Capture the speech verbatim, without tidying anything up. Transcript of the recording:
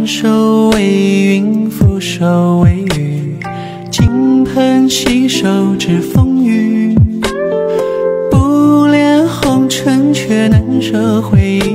反手为云，覆手为雨，金盆洗手知风雨。不恋红尘，却难舍回忆。